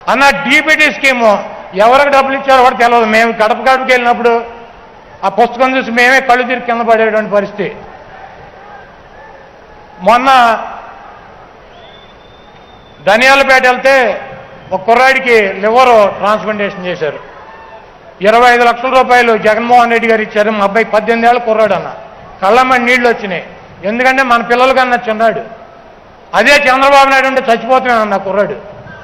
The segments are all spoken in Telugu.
అన్న డీబీటీ స్కీము ఎవరికి డబ్బులు ఇచ్చారో కూడా తెలియదు. మేము గడప గడపకి వెళ్ళినప్పుడు ఆ పుస్తకం చూసి మేమే కళ్ళు తిరిగి కింద పడేటువంటి పరిస్థితి. మొన్న ధనియాలపేట వెళ్తే ఒక కుర్రాడికి లివర్ ట్రాన్స్ప్లాంటేషన్ చేశారు. 25 లక్షల రూపాయలు జగన్మోహన్ రెడ్డి గారు ఇచ్చారు. మా అబ్బాయి 18 ఏళ్ళ కుర్రాడు అన్న, కళ్ళమ్మని నీళ్లు వచ్చినాయి. ఎందుకంటే మన పిల్లల కన్నా చిన్నాడు. అదే చంద్రబాబు నాయుడు ఉంటే చచ్చిపోతున్నానన్న కుర్రాడు.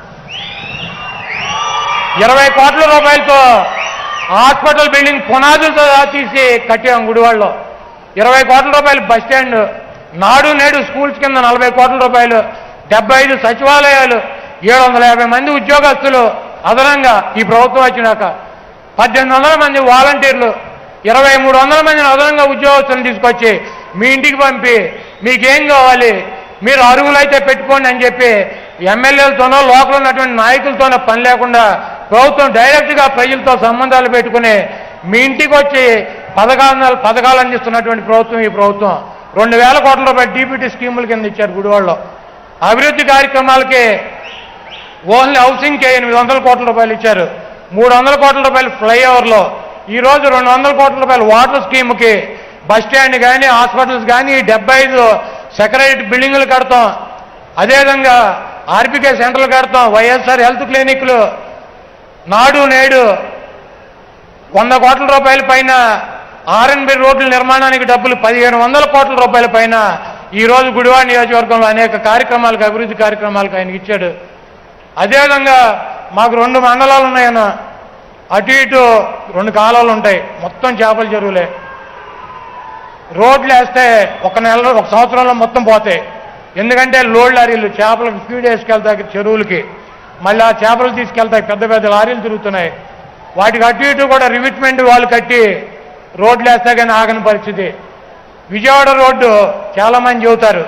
20 కోట్ల రూపాయలతో హాస్పిటల్ బిల్డింగ్ పునాదులతో తీసి కట్టాం గుడివాడలో. 20 కోట్ల రూపాయలు బస్ స్టాండ్, నాడు నేడు స్కూల్స్ కింద 40 కోట్ల రూపాయలు, 75 సచివాలయాలు, 750 మంది ఉద్యోగస్తులు అదనంగా ఈ ప్రభుత్వం వచ్చినాక, 1800 మంది వాలంటీర్లు, 2300 మందిని అదనంగా ఉద్యోగస్తులను తీసుకొచ్చి మీ ఇంటికి పంపి మీకేం కావాలి మీరు అరుగులైతే పెట్టుకోండి అని చెప్పి ఎమ్మెల్యేలతోనో లోకల్ ఉన్నటువంటి నాయకులతోనో పని లేకుండా ప్రభుత్వం డైరెక్ట్గా ప్రజలతో సంబంధాలు పెట్టుకుని మీ ఇంటికి వచ్చి పథకాలు అందిస్తున్నటువంటి ప్రభుత్వం ఈ ప్రభుత్వం. 2000 కోట్ల రూపాయలు డీబీటీ స్కీముల కింద ఇచ్చారు గుడివాడలో. అభివృద్ధి కార్యక్రమాలకి ఓన్లీ హౌసింగ్కే 800 కోట్ల రూపాయలు ఇచ్చారు. 300 కోట్ల రూపాయలు ఫ్లైఓవర్లో, ఈరోజు 200 కోట్ల రూపాయలు వాటర్ స్కీమ్కి బస్ స్టాండ్ కానీ హాస్పిటల్స్ కానీ 75 సెక్రటరీ బిల్డింగులు కడతాం. అదేవిధంగా ఆర్బీకే సెంటర్లు కడతాం, వైఎస్ఆర్ హెల్త్ క్లినిక్లు, నాడు నేడు 100 కోట్ల రూపాయల పైన ఆర్ఎన్బి రోడ్ల నిర్మాణానికి డబ్బులు 1500 కోట్ల రూపాయల పైన ఈరోజు గుడివాడ నియోజకవర్గంలో అనేక కార్యక్రమాలకు అభివృద్ధి కార్యక్రమాలకు ఆయనకి ఇచ్చాడు. అదేవిధంగా మాకు 2 మండలాలు ఉన్నాయన్న, అటు ఇటు 2 కాలాలు ఉంటాయి, మొత్తం చేపల చెరువులే. రోడ్లు వేస్తే ఒక సంవత్సరంలో మొత్తం పోతాయి. ఎందుకంటే లోడ్ లారీలు చేపలకు ఫీడ్ వేసుకెళ్తాయి చెరువులకి, మళ్ళీ ఆ చేపలు తీసుకెళ్తాయి, పెద్ద పెద్ద లారీలు తిరుగుతున్నాయి. వాటికి అటు ఇటు కూడా రివిట్మెంట్ వాళ్ళు కట్టి రోడ్లు వేస్తే కానీ ఆగని పరిస్థితి. విజయవాడ రోడ్డు చాలామంది చెబుతారు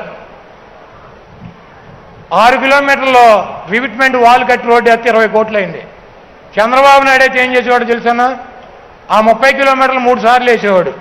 6 కిలోమీటర్లో రివిట్మెంట్ వాళ్ళు కట్టి రోడ్డు వేస్తే 20 కోట్లు అయింది. చంద్రబాబు నాయుడు అయితే ఏం చేసేవాడు తెలుసన్నా, ఆ 30 కిలోమీటర్లు 3 సార్లు వేసేవాడు.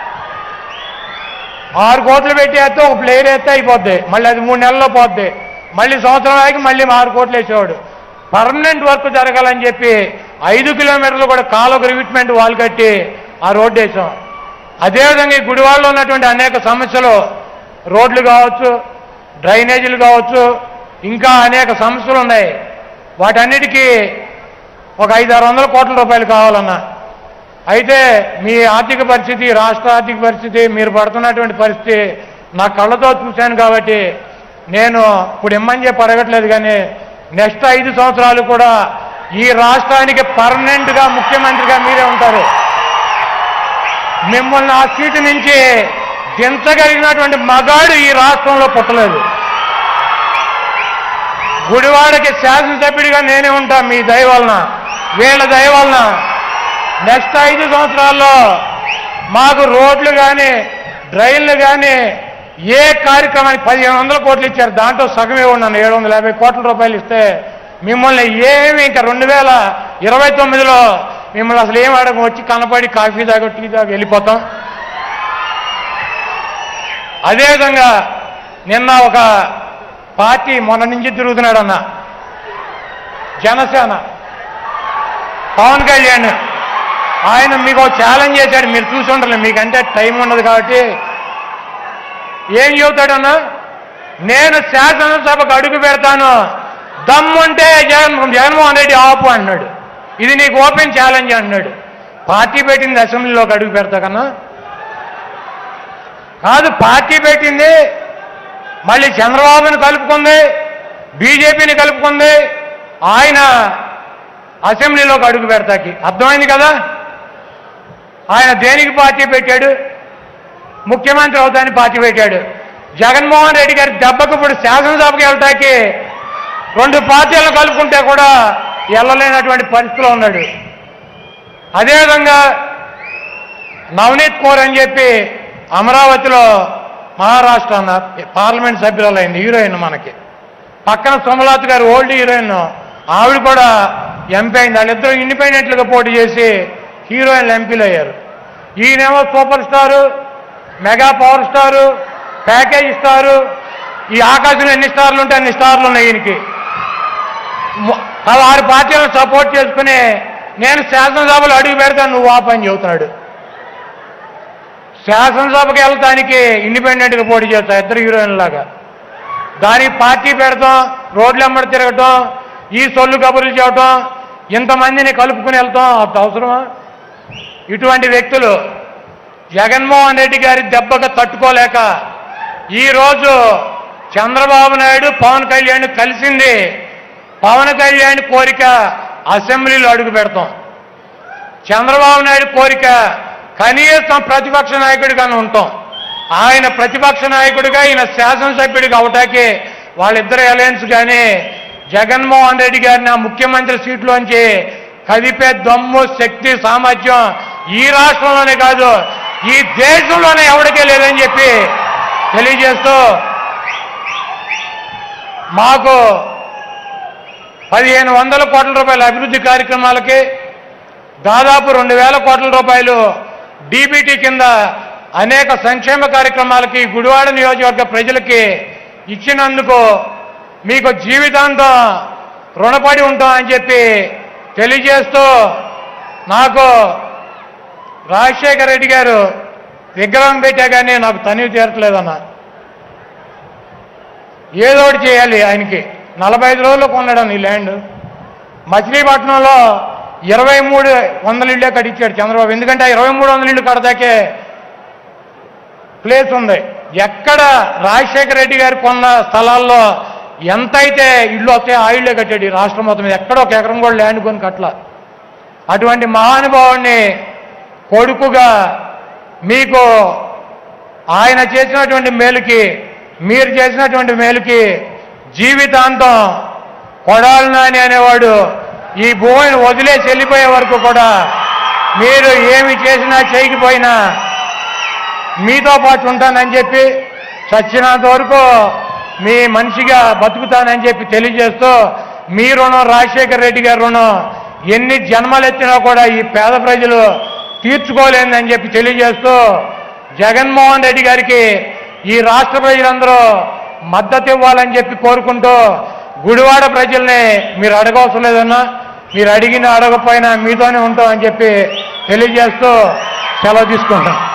6 కోట్లు పెట్టి వేస్తే ఒక ప్లేయర్ వేస్తే అయిపోద్ది, మళ్ళీ అది 3 నెలల్లో పోద్ది, మళ్ళీ సంవత్సరం ఆగి మళ్ళీ 6 కోట్లు వేసేవాడు. పర్మనెంట్ వర్క్ జరగాలని చెప్పి 5 కిలోమీటర్లు కూడా కాలువకు రివిట్మెంట్ వాళ్ళు కట్టి ఆ రోడ్డు వేసాం. అదేవిధంగా ఈ గుడివాడలో ఉన్నటువంటి అనేక సమస్యలు, రోడ్లు కావచ్చు, డ్రైనేజీలు కావచ్చు, ఇంకా అనేక సమస్యలు ఉన్నాయి. వాటన్నిటికీ ఒక 500-600 కోట్ల రూపాయలు కావాలన్నా. అయితే మీ ఆర్థిక పరిస్థితి, రాష్ట్ర ఆర్థిక పరిస్థితి, మీరు పడుతున్నటువంటి పరిస్థితి నా కళ్ళతో చూశాను కాబట్టి నేను ఇప్పుడు ఇమ్మని చెప్పి అడగట్లేదు. కానీ నెక్స్ట్ 5 సంవత్సరాలు కూడా ఈ రాష్ట్రానికి పర్మనెంట్గా ముఖ్యమంత్రిగా మీరే ఉంటారు. మిమ్మల్ని ఆ సీటు నుంచి దించగలిగినటువంటి మగాడు ఈ రాష్ట్రంలో పుట్టలేదు. గుడివాడకి శాసనసభ్యుడిగా నేనే ఉంటా, మీ దయ వలన, వీళ్ళ దయ వలన. నెక్స్ట్ 5 సంవత్సరాల్లో మాకు రోడ్లు కానీ డ్రైన్లు కానీ ఏ కార్యక్రమానికి 1500 కోట్లు ఇచ్చారు, దాంట్లో సగమే ఉన్నాను. 750 కోట్ల రూపాయలు ఇస్తే మిమ్మల్ని ఏమి ఇంకా 2029లో మిమ్మల్ని అసలు ఏం అడగ, వచ్చి కనపడి కాఫీ దాకా టీ దాకా వెళ్ళిపోతాం. అదేవిధంగా నిన్న ఒక పార్టీ మొన్న నుంచి తిరుగుతున్నాడన్న, జనసేన, పవన్ కళ్యాణ్, ఆయన మీకు ఛాలెంజ్ చేశాడు, మీరు చూసి ఉండరు, మీకంటే టైం ఉండదు కాబట్టి. ఏం చెబుతాడన్నా, నేను శాసనసభకు అడుగు పెడతాను, దమ్ముంటే జగన్మోహన్ రెడ్డి ఆపు అన్నాడు. ఇది నీకు ఓపెన్ ఛాలెంజ్ అన్నాడు. పార్టీ పెట్టింది అసెంబ్లీలోకి అడుగు పెడతా కన్నా కాదు, పార్టీ పెట్టింది మళ్ళీ చంద్రబాబుని కలుపుకుంది, బీజేపీని కలుపుకుంది, ఆయన అసెంబ్లీలోకి అడుగు పెడతాకి. అర్థమైంది కదా, ఆయన దేనికి పార్టీ పెట్టాడు, ముఖ్యమంత్రి అవుతానికి పార్టీ పెట్టాడు. జగన్మోహన్ రెడ్డి గారి దెబ్బకు ఇప్పుడు శాసనసభకి వెళ్తాకి 2 పార్టీలను కలుపుకుంటే కూడా వెళ్ళలేనటువంటి పరిస్థితిలో ఉన్నాడు. అదేవిధంగా నవనీత్ కౌర్ అని చెప్పి అమరావతిలో మహారాష్ట్ర అన్న పార్లమెంట్ సభ్యురాలైంది, హీరోయిన్. మనకి పక్కన సోమలాత్ గారు ఓల్డ్ హీరోయిన్, ఆవిడ కూడా ఎంపీ అయింది. వాళ్ళిద్దరూ ఇండిపెండెంట్లుగా పోటీ చేసి హీరోయిన్లు ఎంపీలు అయ్యారు. ఈయనేమో super star, mega power star, package star. ఈ ఆకాశంలో ఎన్ని స్టార్లు ఉంటే అన్ని స్టార్లు ఉన్నాయి ఈయనకి. ఆ 6 పార్టీలను సపోర్ట్ చేసుకుని నేను శాసనసభలో అడుగు పెడతాను నువ్వు ఆపని చెబుతున్నాడు. శాసనసభకి వెళ్తానికి ఇండిపెండెంట్గా పోటీ చేస్తా ఇద్దరు హీరోయిన్లాగా. దానికి పార్టీ పెడతాం, రోడ్లు వెంబడి తిరగటం, ఈ సొల్లు కబుర్లు చేయటం, ఇంతమందిని కలుపుకుని వెళ్తాం అంత అవసరమా? ఇటువంటి వ్యక్తులు జగన్మోహన్ రెడ్డి గారి దెబ్బకు తట్టుకోలేక ఈరోజు చంద్రబాబు నాయుడు పవన్ కళ్యాణ్ కలిసింది పవన్ కళ్యాణ్ కోరిక అసెంబ్లీలో అడుగు పెడతాం. చంద్రబాబు నాయుడు కోరిక కనీసం ప్రతిపక్ష నాయకుడిగా ఉంటాం. ఆయన ప్రతిపక్ష నాయకుడిగా ఈయన శాసనసభ్యుడిగా అవటానికి వాళ్ళిద్దరు అలయన్స్ కానీ జగన్మోహన్ రెడ్డి గారిని ఆ ముఖ్యమంత్రి సీట్లోంచి కదిపే దమ్ము, శక్తి, సామర్థ్యం ఈ రాష్ట్రంలోనే కాదు ఈ దేశంలోనే ఎవరికే లేదని చెప్పి తెలియజేస్తూ మాకు 1500 కోట్ల రూపాయల అభివృద్ధి కార్యక్రమాలకి దాదాపు 2000 కోట్ల రూపాయలు డీబీటీ కింద అనేక సంక్షేమ కార్యక్రమాలకి గుడివాడ నియోజకవర్గ ప్రజలకి ఇచ్చినందుకు మీకు జీవితాంతం రుణపడి ఉంటాం అని చెప్పి తెలియజేస్తూ నాకు రాజశేఖర రెడ్డి గారు విగ్రహం పెట్టా కానీ నాకు తనివి తీరట్లేదన్న. ఏదో ఒకటి చేయాలి ఆయనకి. 45 రోజుల్లో కొన్నాడు ఈ ల్యాండ్. మచిలీపట్నంలో 2300 ఇళ్ళే కట్టించాడు చంద్రబాబు. ఎందుకంటే ఆ 2300 ఇళ్ళు కడదాకే ప్లేస్ ఉంది. ఎక్కడ రాజశేఖర రెడ్డి గారు కొన్న స్థలాల్లో ఎంతైతే ఇళ్ళు వస్తాయో ఆ ఇళ్ళే కట్టాడు ఈ రాష్ట్రం మొత్తం మీద. ఎక్కడ 1 ఎకరం కూడా ల్యాండ్ కొని కట్ల. అటువంటి మహానుభావుడిని కొడుకుగా మీకు ఆయన చేసినటువంటి మేలుకి మీరు చేసినటువంటి మేలుకి జీవితాంతం కొడాలి నాని అనేవాడు ఈ భూమిని వదిలేసి వెళ్ళిపోయే వరకు కూడా మీరు ఏమి చేసినా చేయకపోయినా మీతో పాటు ఉంటానని చెప్పి చచ్చినంత వరకు మీ మనిషిగా బతుకుతానని చెప్పి తెలియజేస్తూ మీ రుణం రాజశేఖర రెడ్డి గారి రుణం ఎన్ని జన్మలెత్తినా కూడా ఈ పేద ప్రజలు తీర్చుకోలేదని చెప్పి తెలియజేస్తూ జగన్మోహన్ రెడ్డి గారికి ఈ రాష్ట్ర ప్రజలందరూ మద్దతు ఇవ్వాలని చెప్పి కోరుకుంటూ గుడివాడ ప్రజల్ని మీరు అడగవసరం లేదన్నా, మీరు అడిగినా అడగకపోయినా మీతోనే ఉంటామని చెప్పి తెలియజేస్తూ సెలవు తీసుకుంటాం.